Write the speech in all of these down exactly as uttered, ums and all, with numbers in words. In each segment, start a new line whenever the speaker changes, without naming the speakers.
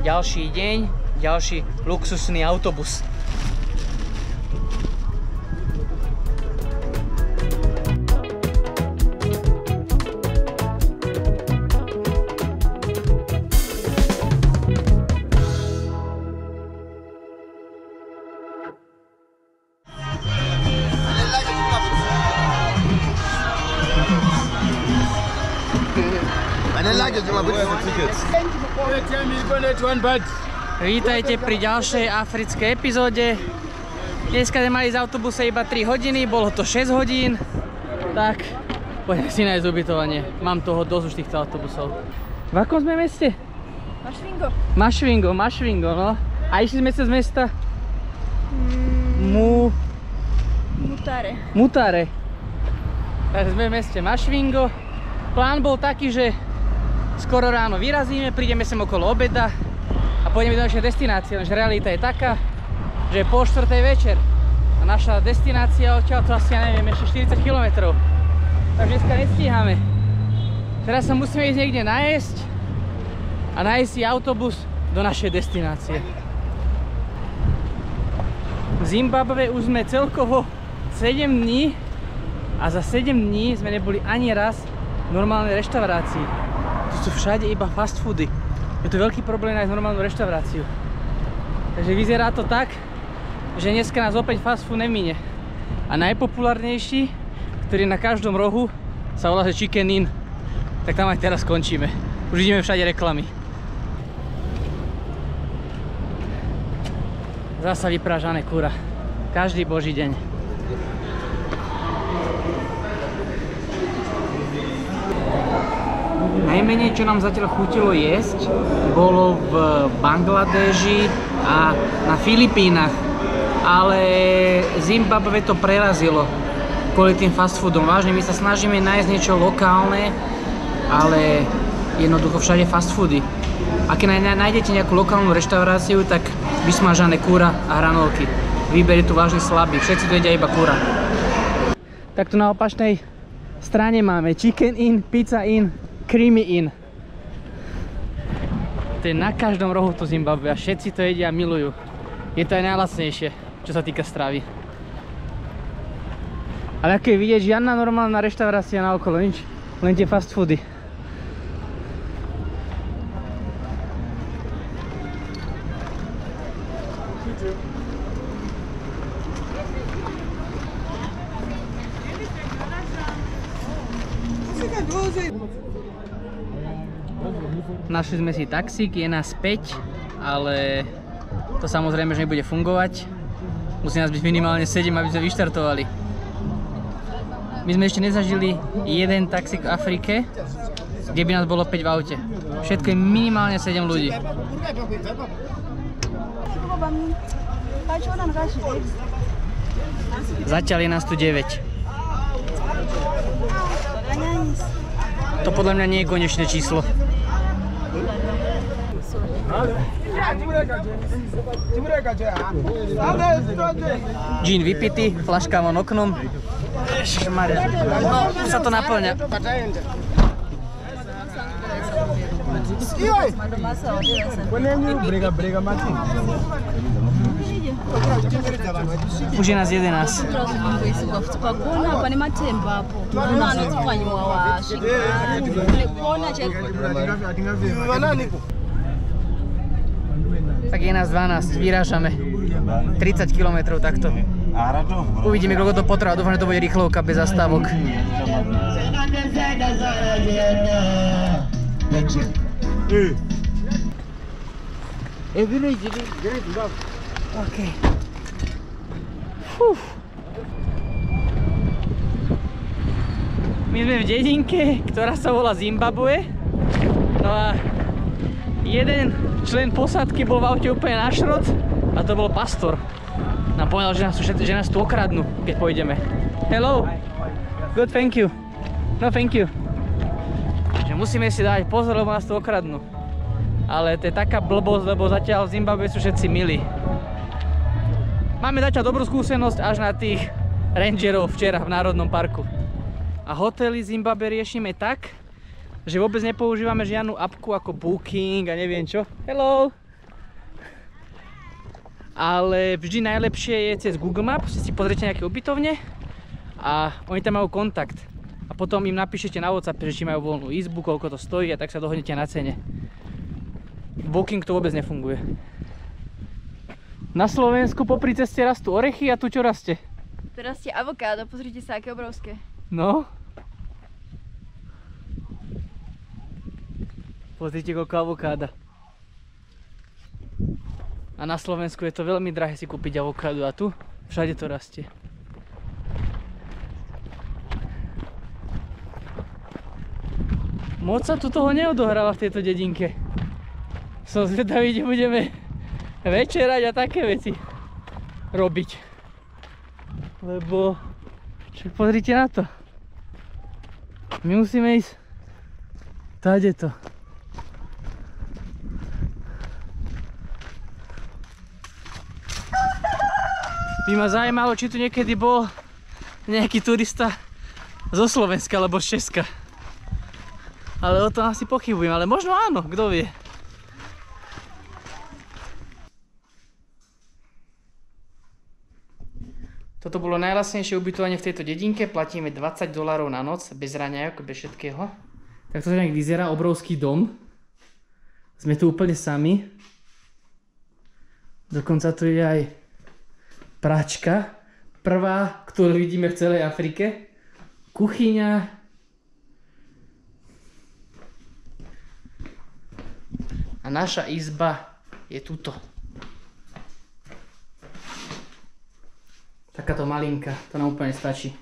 ďalší deň, ďalší luxusný autobus. Vítajte pri ďalšej africkej epizóde. Dneska sme mali z autobuse iba tri hodiny, bolo to šesť hodín. Tak, poďme si nájsť ubytovanie. Mám toho dosť už týchto autobusov. V akom sme meste?
Mašvingo.
Mašvingo, Mašvingo, no. A išli sme cez mesta?
Mm,
Mu...
Mutare.
Mutare. Takže sme v meste Mašvingo. Plán bol taký, že skoro ráno vyrazíme, prídeme sem okolo obeda a pôjdeme do našej destinácie, lenže realita je taká, že je pol štvrtej večer a naša destinácia odtiaľ to asi, ja neviem, ešte štyridsať kilometrov. Takže dneska nestíhame. Teraz sa musíme ísť niekde najesť a nájsť si autobus do našej destinácie. V Zimbabwe už sme celkovo sedem dní a za sedem dní sme neboli ani raz v normálnej reštaurácii. Tu sú všade iba fast foody. Je to veľký problém nájsť normálnu reštauráciu. Takže vyzerá to tak, že dneska nás opäť fast food nemine. A najpopulárnejší, ktorý je na každom rohu, sa volá že Chicken Inn. Tak tam aj teraz skončíme. Už ideme všade reklamy. Zasa vyprážané kura. Každý boží deň. Najmenej, čo nám zatiaľ chutilo jesť, bolo v Bangladeži a na Filipínach. Ale Zimbabwe to prerazilo kvôli tým fast foodom. Vážne, my sa snažíme nájsť niečo lokálne, ale jednoducho všade fast foody. Ak nájdete nejakú lokálnu reštauráciu, tak vysmažané kúra a hranolky. Výber je tu vážne slabý, všetci tu jedia iba kúra. Takto na opačnej strane máme Chicken Inn, Pizza Inn, Creamy Inn. To je na každom rohu to Zimbabwe a všetci to jedia a milujú. Je to aj najlacnejšie, čo sa týka stravy. Ale ako je vidieť, žiadna normálna reštaurácia na okolo, nič, len tie fast foody. Našli sme si taxík, je nás päť, ale to samozrejme, že nebude fungovať. Musí nás byť minimálne sedem, aby sme vyštartovali. My sme ešte nezažili jeden taxík v Afrike, kde by nás bolo päť v aute. Všetko je minimálne sedem ľudí. Zatiaľ je nás tu deväť. To podľa mňa nie je konečné číslo. Gin vypitý, flaška von oknom. Ježišmaria, no, už sa to naplňa. Už je nás jedenásť. Tak je nás dvanásť, vyrážame tridsať kilometrov takto. Uvidíme, koľko to potrvá, dúfam, že to bude rýchlovka bez zastávok. OK. Fú. My sme v dedinke, ktorá sa volá Zimbabwe. No a jeden člen posádky bol v aute úplne na šrot a to bol pastor. Nám povedal, že nás, že nás tu okradnú, keď pôjdeme. Hello. Good, thank you. No, thank you. Že musíme si dať pozor, lebo nás tu okradnú. Ale to je taká blbosť, lebo zatiaľ v Zimbabwe sú všetci milí. Máme zatiaľ dobrú skúsenosť až na tých rangerov včera v Národnom parku. A hotely Zimbabwe riešime tak, že vôbec nepoužívame žiadnu apku ako Booking a neviem čo. Hello! ale vždy najlepšie je cez Google Maps, si pozrite nejaké ubytovne a oni tam majú kontakt. A potom im napíšete na WhatsApp, že či majú voľnú izbu, koľko to stojí a tak sa dohodnete na cene. Booking to vôbec nefunguje. Na Slovensku popri ceste rastú orechy a tu čo rastie?
Tu rastie avokádo, pozrite sa, aké obrovské.
No. Pozrite, koľko avokáda. A na Slovensku je to veľmi drahé si kúpiť avokádo a tu všade to rastie. Moc sa tu toho neodohráva v tejto dedinke. Som zvedavý, kde budeme večerať a také veci robiť. Lebo, čo pozrite na to. My musíme ísť tadeto. By ma zaujímalo, či tu niekedy bol nejaký turista zo Slovenska alebo z Česka. Ale o tom asi pochybujem, ale možno áno, kto vie. Toto bolo najlacnejšie ubytovanie v tejto dedinke, platíme dvadsať dolárov na noc, bez raňajok, bez všetkého. Tak to nejak vyzerá, obrovský dom. Sme tu úplne sami. Dokonca tu je aj pračka, prvá, ktorú vidíme v celej Afrike. Kuchyňa. A naša izba je tuto. Takáto malinka, to nám úplne stačí.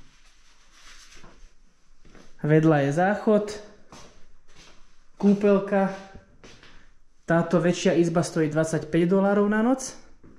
Vedľa je záchod, kúpeľka. Táto väčšia izba stojí dvadsaťpäť dolárov na noc.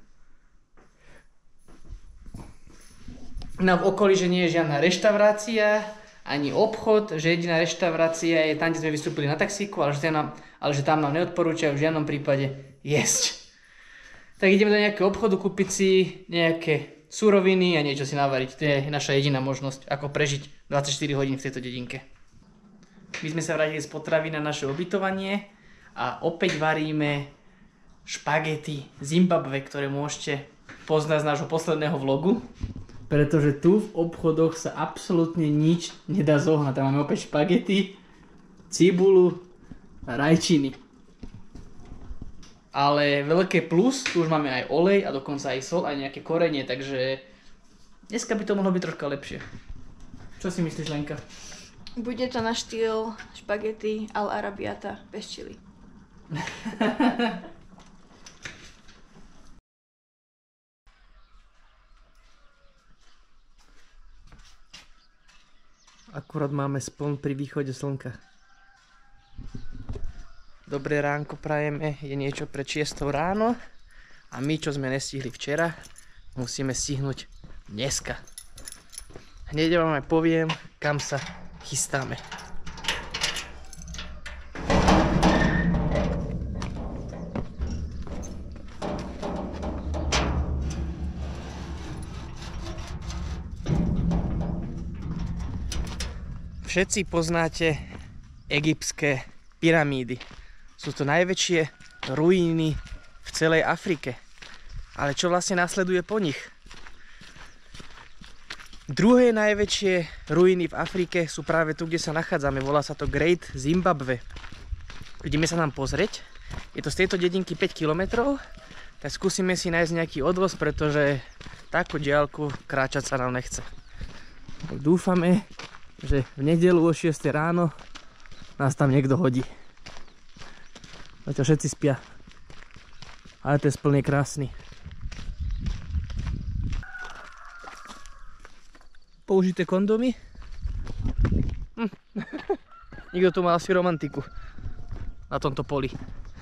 No v okolí, že nie je žiadna reštaurácia, ani obchod, že jediná reštaurácia je tam, kde sme vystúpili na taxíku, ale že, nám, ale že tam nám neodporúčajú v žiadnom prípade jesť. Tak ideme do nejakého obchodu kúpiť si nejaké suroviny a niečo si navariť. To je naša jediná možnosť, ako prežiť dvadsaťštyri hodín v tejto dedinke. My sme sa vrátili z potravy na naše ubytovanie a opäť varíme špagety Zimbabwe, ktoré môžete poznať z nášho posledného vlogu. Pretože tu v obchodoch sa absolútne nič nedá zohnať. Tam máme opäť špagety, cibulu a rajčiny. Ale veľké plus, tu už máme aj olej a dokonca aj sol, aj nejaké korenie, takže dneska by to mohlo byť troška lepšie. Čo si myslíš, Lenka?
Bude to na štýl špagety al arabiata bez čili. Akurát máme spln pri východe slnka. Dobré ránko prajeme, je niečo pred šiestou ráno a my, čo sme nestihli včera, musíme stihnúť dneska. Hneď vám aj poviem, kam sa chystáme. Všetci poznáte egyptské pyramídy. Sú to najväčšie ruíny v celej Afrike. Ale čo vlastne nasleduje po nich? Druhé najväčšie ruíny v Afrike sú práve tu, kde sa nachádzame. Volá sa to Great Zimbabwe. Ideme sa nám pozrieť. Je to z tejto dedinky päť kilometrov. Tak skúsime si nájsť nejaký odvoz, pretože takú diaľku kráčať sa nám nechce. Tak dúfame, že v nedeľu o šiestej ráno nás tam niekto hodí. Zatiaľ všetci spia. Ale ten spln je krásny. Použité kondomy. Hm. Niekto tu mal asi romantiku na tomto poli.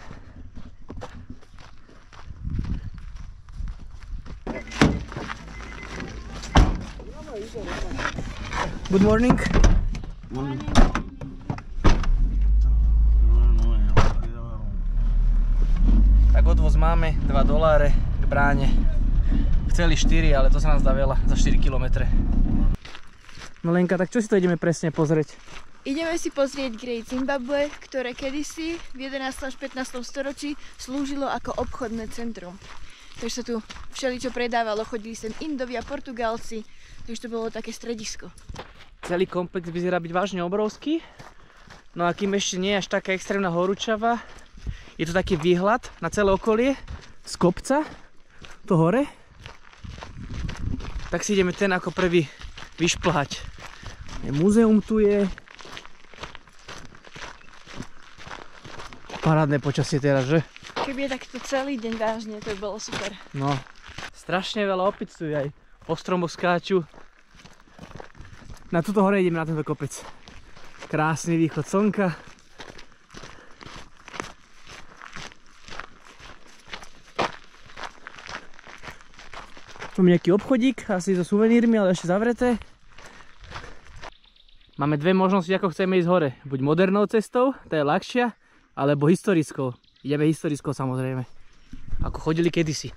Good morning. Morning. Tak odvoz máme, dva doláre k bráne. Chceli štyri, ale to sa nám zdá veľa za štyri kilometre. No Lenka, tak čo si to ideme presne pozrieť? Ideme si pozrieť Great Zimbabwe, ktoré kedysi v jedenástom až pätnástom storočí slúžilo ako obchodné centrum.
takže sa tu všeličo predávalo, chodili sem Indovia, Portugálci, takže to bolo také stredisko.
Celý komplex vyzerá byť vážne obrovský. No a kým ešte nie je až taká extrémna horúčava, je to taký výhľad na celé okolie z kopca, to hore. Tak si ideme ten ako prvý vyšplhať. Múzeum tu je. Parádne počasie teraz, že?
Keby je takto celý deň vážne, to by bolo super.
No, strašne veľa opic tu aj po stromoch skáču. Na túto hore ideme, na tento kopec. Krásny východ slnka. Tu je nejaký obchodík, asi so suvenírmi, ale ešte zavreté. Máme dve možnosti, ako chceme ísť hore. Buď modernou cestou, tá je ľahšia, alebo historickou. Ideme historickou samozrejme. Ako chodili kedysi.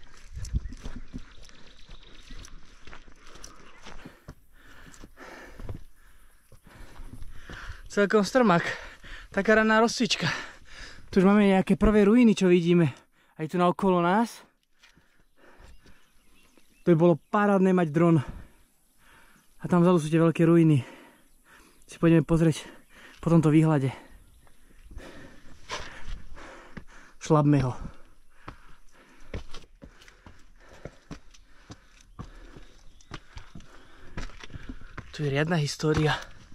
Celkom strmak. Taká raná rozcvička. Tu už máme nejaké prvé ruiny, čo vidíme. Aj tu na okolo nás. To by bolo parádne mať dron. A tam vzadu sú tie veľké ruiny. Si pôjdeme pozrieť po tomto výhľade. Šlapme ho. Tu je riadna história.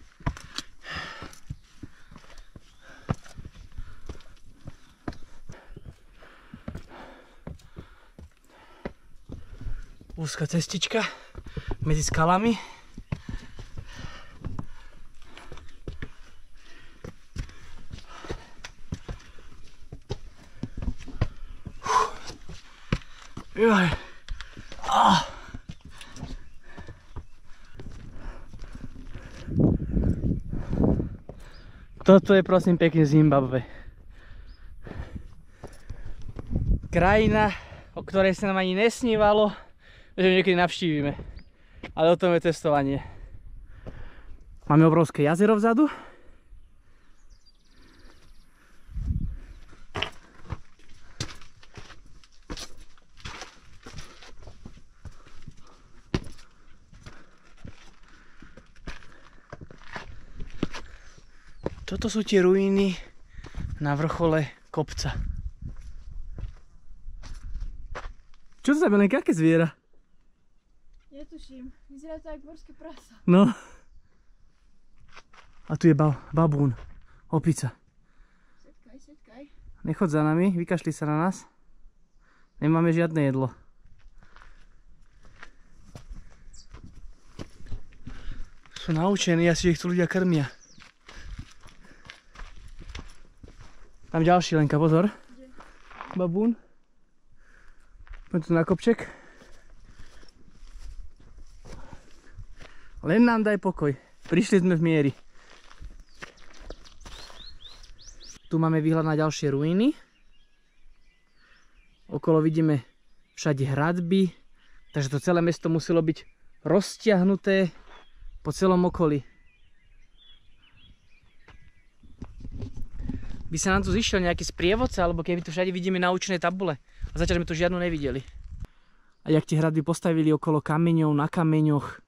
Úzka cestička medzi skalami. Joj. Ah. Toto je prosím pekne Zimbabwe. Krajina, o ktorej sa nám ani nesnívalo, že niekedy navštívime. Ale o tom je cestovanie. Máme obrovské jazero vzadu. Toto sú tie ruiny na vrchole kopca. Čo to za Belenka, aké zviera?
Netuším, vyzerá to ako morské prasa.
No. A tu je ba babún, opica.
Setkaj, setkaj.
Nechod za nami, vykašli sa na nás. Nemáme žiadne jedlo. Sú naučení, asi ich tu ľudia krmia. Tam ďalší, Lenka, pozor.
Kde?
Babún. Poďme tu na kopček. Len nám daj pokoj. Prišli sme v miery. Tu máme výhľad na ďalšie ruiny. Okolo vidíme všade hradby. Takže to celé mesto muselo byť roztiahnuté po celom okolí. By sa nám tu zišiel nejaký sprievodca, alebo keby tu všade vidíme naučné tabule. A zatiaľ sme tu žiadnu nevideli. A jak tie hradby postavili okolo kameňov, na kameňoch.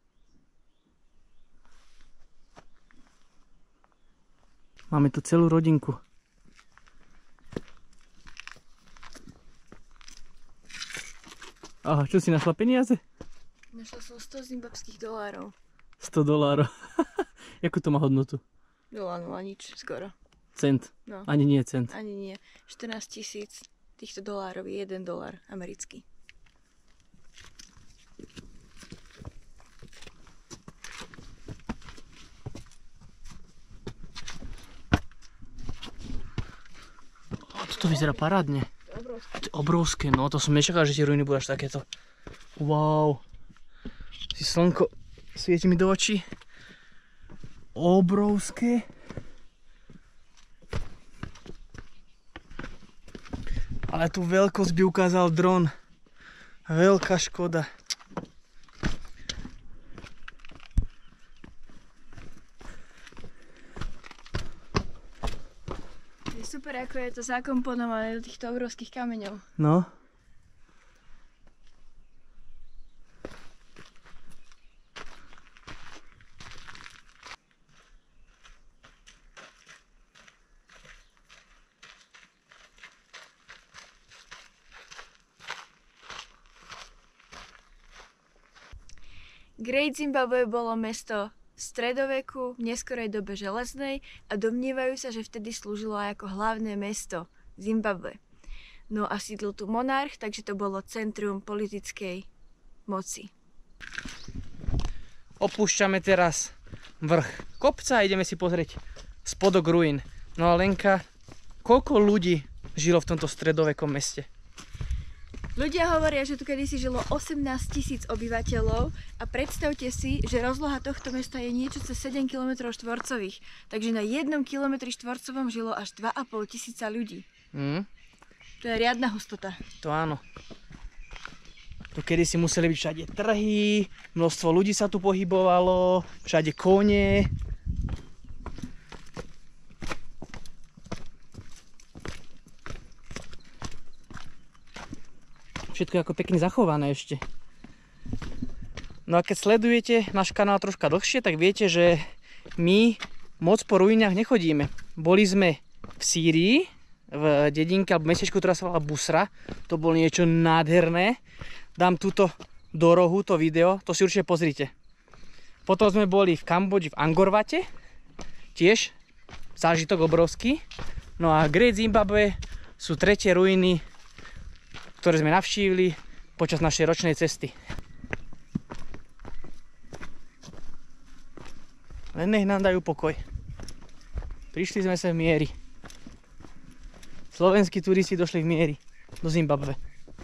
Máme tu celú rodinku. Aha, čo si našla peniaze?
Našla som sto zimbabských dolárov.
sto dolárov. Jakú to má hodnotu?
Nula, nula, nič, skoro.
Cent.
No.
Ani nie cent.
Ani nie. štrnásť tisíc týchto dolárov je jeden dolár americký.
Toto vyzerá parádne. To je obrovské, no to som nečakal, že tie ruiny budú až takéto. Wow. Si slnko svieti mi do očí. Obrovské. Ale tú veľkosť by ukázal dron. Veľká škoda.
Je super, ako je to zakomponované do týchto obrovských kameňov.
No.
Great Zimbabwe bolo mesto v stredoveku, v neskorej dobe železnej a domnievajú sa, že vtedy slúžilo aj ako hlavné mesto Zimbabwe. No a sídlil tu monarch, takže to bolo centrum politickej moci.
Opúšťame teraz vrch kopca a ideme si pozrieť spodok ruín. No a Lenka, koľko ľudí žilo v tomto stredovekom meste?
Ľudia hovoria, že tu kedysi žilo osemnásť tisíc obyvateľov a predstavte si, že rozloha tohto mesta je niečo cez sedem kilometrov štvorcových. Takže na jednom kilometri štvorcovom žilo až dva a pol tisíca ľudí. Mm. To je riadna hustota.
To áno. Tu kedysi museli byť všade trhy, množstvo ľudí sa tu pohybovalo, všade kone. Všetko je ako pekne zachované ešte. No a keď sledujete náš kanál troška dlhšie, tak viete, že my moc po ruinách nechodíme. Boli sme v Sýrii, v dedinke alebo mestečku, ktorá sa volá Busra. To bolo niečo nádherné. Dám túto do rohu to video, to si určite pozrite. Potom sme boli v Kambodži, v Angorvate. Tiež zážitok obrovský. No a Great Zimbabwe sú tretie ruiny, ktoré sme navštívili počas našej ročnej cesty. Len nech nám dajú pokoj. Prišli sme sa v miery. Slovenskí turisti došli v miery do Zimbabwe.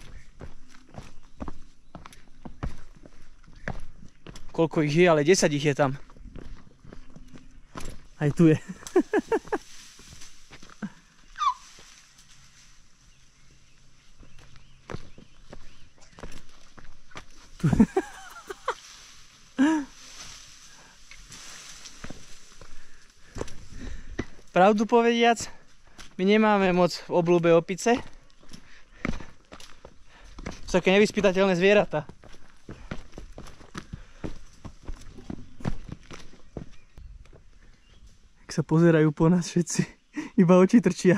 Koľko ich je, ale desať ich je tam. Aj tu je. Pravdu povediac, my nemáme moc v obľúbe opice. Sú také nevyspytateľné zvieratá. Ak sa pozerajú po nás všetci, iba oči trčia.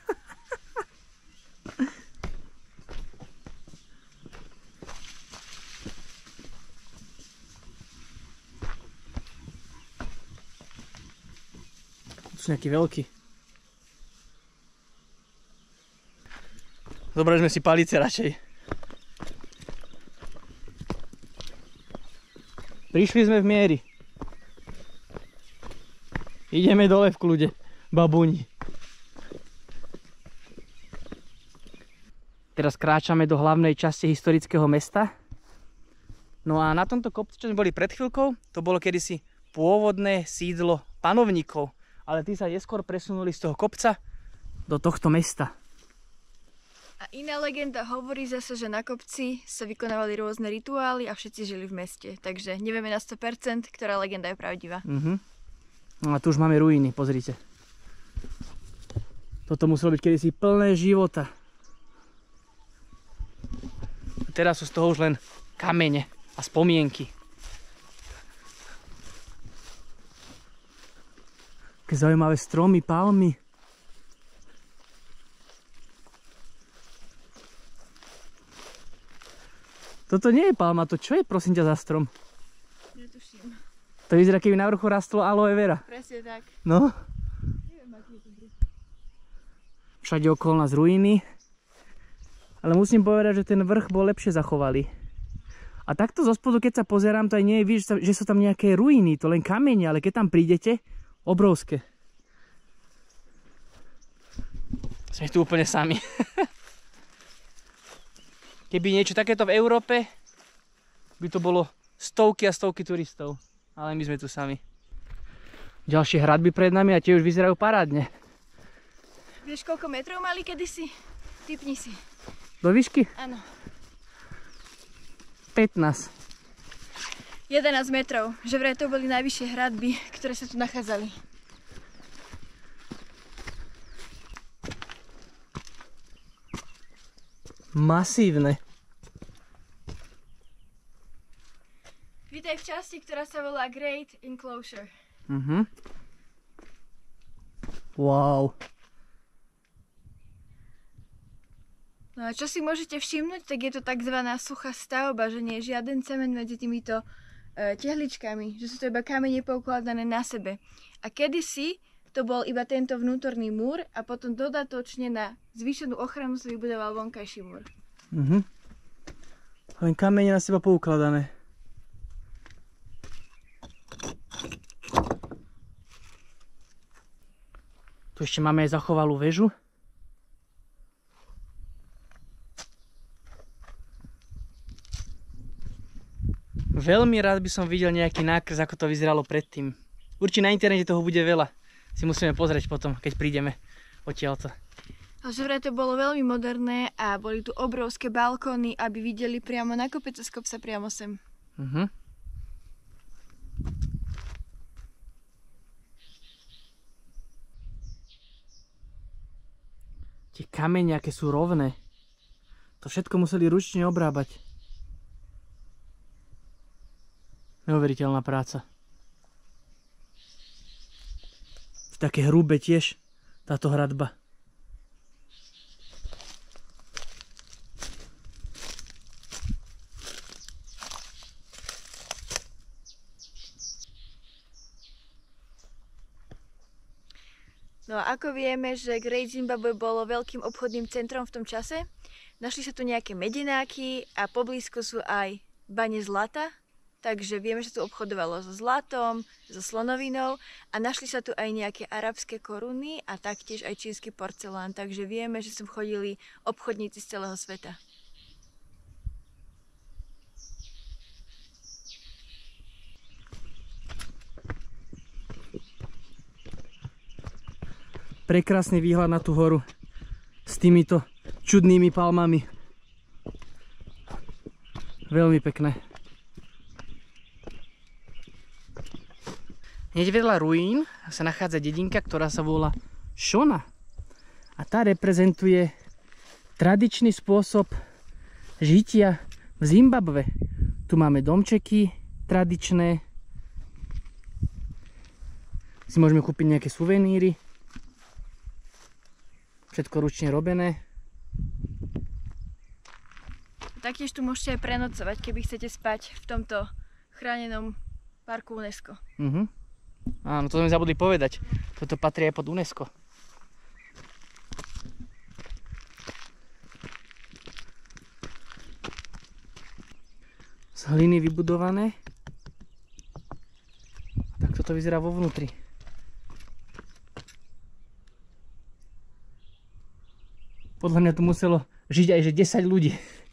Sú nejaký veľký. Zobrali sme si palice radšej. Prišli sme v miery. Ideme dole v kľude, babúni. Teraz kráčame do hlavnej časti historického mesta. No a na tomto kopci, čo sme boli pred chvíľkou, to bolo kedysi pôvodné sídlo panovníkov. Ale tí sa neskôr presunuli z toho kopca do tohto mesta.
A iná legenda hovorí zase, že na kopci sa vykonávali rôzne rituály a všetci žili v meste. Takže nevieme na sto percent, ktorá legenda je pravdivá. Uh-huh.
No a tu už máme ruiny, pozrite. Toto muselo byť kedysi plné života. A teraz sú z toho už len kamene a spomienky. Také zaujímavé stromy, palmy. Toto nie je palma, to čo je prosím ťa za strom?
Netuším.
To vyzerá, keby na vrchu rastlo aloe vera.
Presne tak.
No.
Neviem, aký je to druh.
Všade okolo nás ruiny. Ale musím povedať, že ten vrch bol lepšie zachovalý. A takto zo spodu, keď sa pozerám, to aj nie je, víš, že sú tam nejaké ruiny, to len kamene, ale keď tam prídete, obrovské. Sme tu úplne sami. Keby niečo takéto v Európe, by to bolo stovky a stovky turistov. Ale my sme tu sami. Ďalšie hradby pred nami a tie už vyzerajú parádne.
Vieš, koľko metrov mali kedysi? Tipni si.
Do výšky?
Áno.
pätnásť.
jedenásť metrov. Že vraj to boli najvyššie hradby, ktoré sa tu nachádzali.
Masívne.
Vítaj v časti, ktorá sa volá Great Enclosure.
Mhm. Wow.
No a čo si môžete všimnúť, tak je to takzvaná suchá stavba, že nie je žiaden cement medzi týmito e, tehličkami, že sú to iba kamene poukladané na sebe. A kedysi to bol iba tento vnútorný múr a potom dodatočne na zvýšenú ochranu sa vybudoval vonkajší múr.
Mhm. Len kamene na seba poukladané. Tu ešte máme aj zachovalú väžu. Veľmi rád by som videl nejaký nákres, ako to vyzeralo predtým. Určite na internete toho bude veľa. Si musíme pozrieť potom, keď prídeme odtiaľto.
A že vraj to bolo veľmi moderné a boli tu obrovské balkóny, aby videli priamo na kopec a z kopca priamo sem.
Mhm. Tie kamene, aké sú rovné. To všetko museli ručne obrábať. Neuveriteľná práca. Také hrubé tiež táto hradba.
No a ako vieme, že Great Zimbabwe bolo veľkým obchodným centrom v tom čase, našli sa tu nejaké medenáky a poblízko sú aj bane zlata, takže vieme, že tu obchodovalo so zlatom, so slonovinou a našli sa tu aj nejaké arabské koruny a taktiež aj čínsky porcelán, takže vieme, že sem chodili obchodníci z celého sveta.
Prekrásny výhľad na tú horu s týmito čudnými palmami. Veľmi pekné. Hneď vedľa ruín sa nachádza dedinka, ktorá sa volá Shona. A tá reprezentuje tradičný spôsob žitia v Zimbabwe. Tu máme domčeky tradičné. Si môžeme kúpiť nejaké suveníry. Všetko ručne robené.
Taktiež tu môžete aj prenocovať, keby chcete spať v tomto chránenom parku UNESCO.
Uh-huh. Áno, to sme zabudli povedať. Toto patrí aj pod UNESCO. Z hliny vybudované. Tak toto vyzerá vo vnútri. Podľa mňa tu muselo žiť aj že desať ľudí.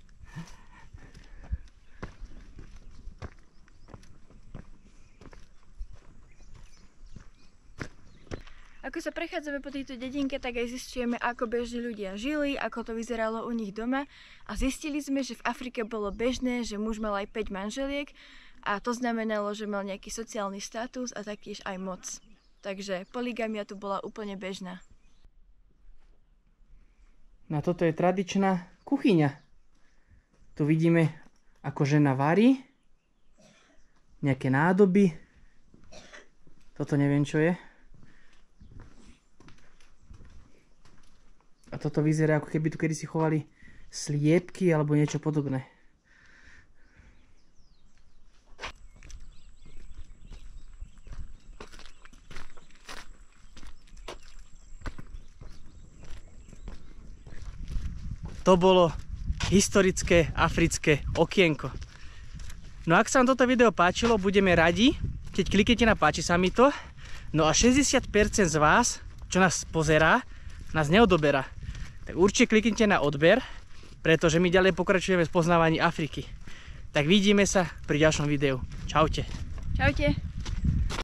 Ako sa prechádzame po tejto dedinke, tak aj zistujeme, ako bežne ľudia žili, ako to vyzeralo u nich doma. A zistili sme, že v Afrike bolo bežné, že muž mal aj päť manželiek a to znamenalo, že mal nejaký sociálny status a taktiež aj moc. Takže poligamia tu bola úplne bežná.
No a toto je tradičná kuchyňa. Tu vidíme, ako žena varí. Nejaké nádoby. Toto neviem, čo je. A toto vyzerá, ako keby tu kedysi chovali sliepky alebo niečo podobné. To bolo historické africké okienko. No ak sa vám toto video páčilo, budeme radi, keď kliknete na páči sa mi to. No a šesťdesiat percent z vás, čo nás pozerá, nás neodoberá. Tak určite kliknite na odber, pretože my ďalej pokračujeme v spoznávaní Afriky. Tak vidíme sa pri ďalšom videu. Čaute.
Čaute.